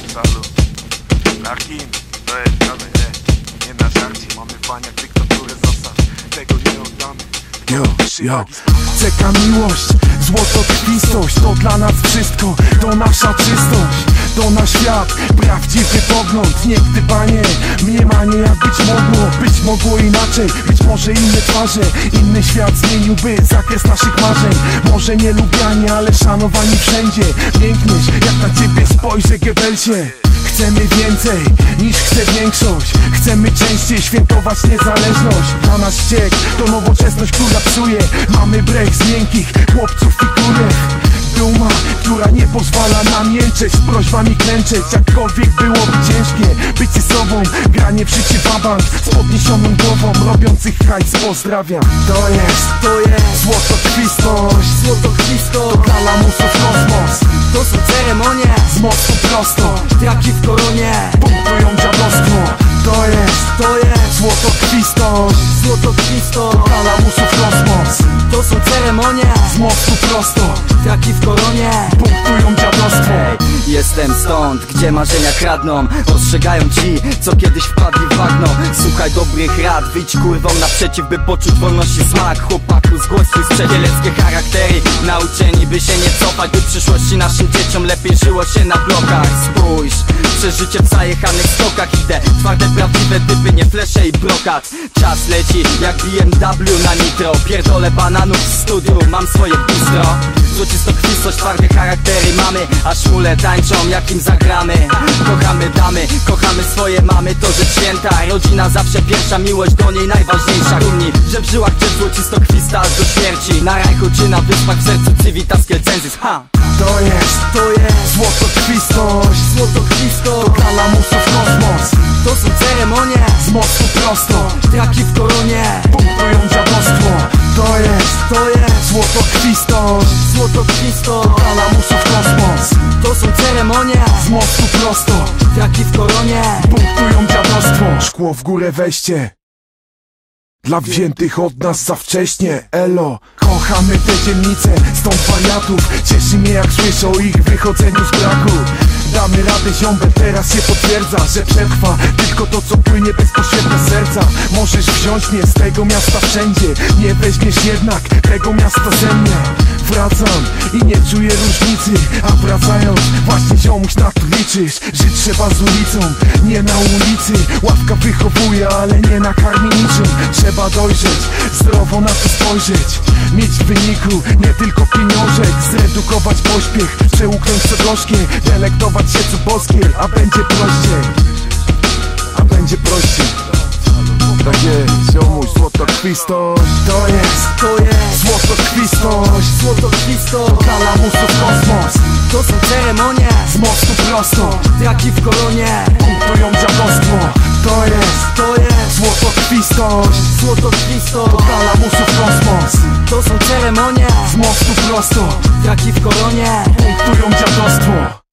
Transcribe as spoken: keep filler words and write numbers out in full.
Salu. Rakim, to jest dalej, nie, nie na żarcie. Mamy baniak dyktaturę zasad, tego nie oddamy. Yo, yo. Czeka miłość, złotokrwistość. To dla nas wszystko, to nasza czystość. To nasz świat, prawdziwy pogląd. Nie gdybanie, mniemanie jak być mogło. Być mogło inaczej, być może inne twarze. Inny świat zmieniłby zakres naszych marzeń. Może nie lubiani, ale szanowani wszędzie. Piękność, jak na ciebie spojrzę, Goebbelsie. Chcemy więcej niż chce większość. Chcemy częściej świętować niezależność. Dla nas ściek to nowoczesność, która psuje. Mamy brech z miękkich chłopców i kurew. Duma, która nie pozwala nam jęczeć, z prośbami klęczeć. Jakkolwiek byłoby ciężkie, bycie sobą, granie w życie wabank z podniesioną głową, robiących hajs pozdrawiam. To jest, to jest złotokrwistość. Złotokrwistość to dla lamusów kosmos. To są ceremonie z mostu prosto, traki w koronie punktują dziadostwo. To jest, to jest złotokrwistość. Złotokrwistość to dla lamusów kosmos. To są ceremonie z mostu prosto, traki w koronie punktują dziadostwo. Jestem stąd, gdzie marzenia kradną. Ostrzegają ci, co kiedyś wpadli w bagno. Słuchaj dobrych rad, wyjdź kurwą naprzeciw, by poczuć wolności smak. Chłopaku, zgłoś swój sprzedzieleckie charaktery. Nauczeni, by się nie cofać, by w przyszłości naszym dzieciom lepiej żyło się na blokach. Spójrz, przeżycie w zajechanych stokach. Idę, twarde, prawdziwe typy, nie flesze i brokat. Czas leci jak B M W na nitro. Pierdolę bananów w studiu, mam swoje bistro. Złocistokrwistość, twarde charaktery mamy, a szmule tańczą jak im zagramy. Kochamy damy, kochamy swoje mamy, to rzecz święta. Rodzina zawsze pierwsza, miłość do niej najważniejsza. Dumni, że w żyłach cię złocistokrwista aż do śmierci. Na rajchu czy na wyspach, w sercu Civitas Celcensis, ha! To jest, to jest złotokrwistość. Złotokrwistość to dla lamusów kosmos. To są ceremonie z mostu prosto, traki w koronie punktują dziadostwo. To jest, to jest złotokrwistość. Złotokrwistość to dla lamusów kosmos. To są ceremonie z mostu prosto, traki w koronie punktują dziadostwo. Szkło w górę weźcie, dla wziętych od nas za wcześnie. Elo, kochamy te dzielnice, stąd wariatów. Cieszy mnie jak słyszę o ich wychodzeniu z braku. Damy radę ziombę, teraz się potwierdza, że przetrwa tylko to, co płynie bezpośrednio z serca. Możesz wziąć mnie z tego miasta wszędzie, nie weźmiesz jednak tego miasta ze mnie. Wracam i nie czuję różnicy, a wracając właśnie ziomuś na to liczysz. Żyć trzeba z ulicą, nie na ulicy. Ławka wychowuje, ale nie nakarmi niczym. Trzeba dojrzeć, zdrowo na to spojrzeć. Mieć w wyniku nie tylko pieniążek. Zredukować pośpiech, przełknąć co gorzkie. Delektować się co boskie, a będzie prościej. A będzie prościej. Tak jest, ziomuś, złotokrwistość. To jest, to jest złotokrwistość. Złotokrwistość to dla lamusów kosmos. To są ceremonie z mostu prosto, traki w koronie punktują dziadostwo. To jest, to jest złotokrwistość. Złotokrwistość to dla lamusów kosmos. To są ceremonie z mostu prosto, traki w koronie punktują dziadostwo.